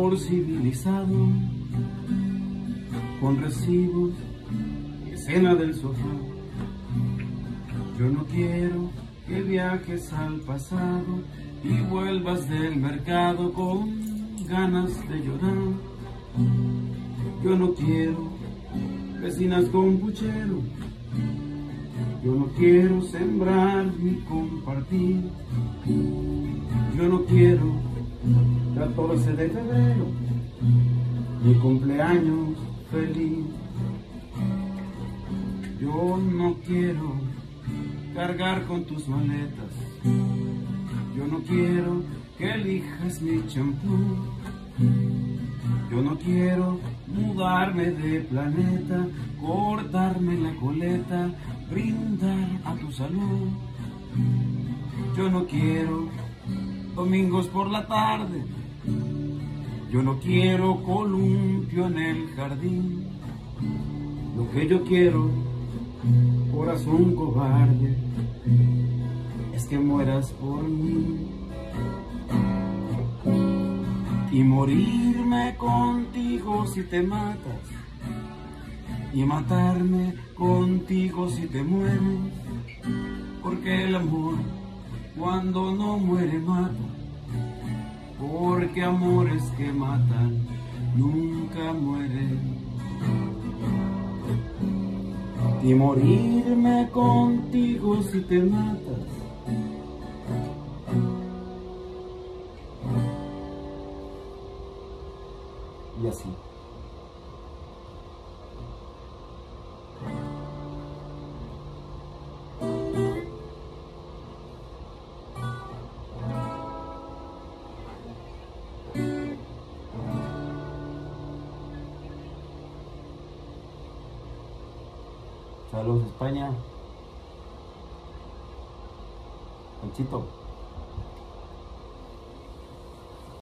amor civilizado, con recibos y escena del sofá. Yo no quiero que viajes al pasado y vuelvas del mercado con ganas de llorar. Yo no quiero vecinas con puchero. Yo no quiero sembrar ni compartir. Yo no quiero 14 de febrero, mi cumpleaños feliz. Yo no quiero cargar con tus maletas. Yo no quiero que elijas mi champú. Yo no quiero mudarme de planeta, cortarme la coleta, brindar a tu salud. Yo no quiero domingos por la tarde. Yo no quiero columpio en el jardín. Lo que yo quiero, corazón cobarde, es que mueras por mí. Y morirme contigo si te matas, y matarme contigo si te mueres, porque el amor cuando no muere mata, porque amores que matan nunca mueren. Y morirme contigo si te matas, y así. Saludos España. Panchito.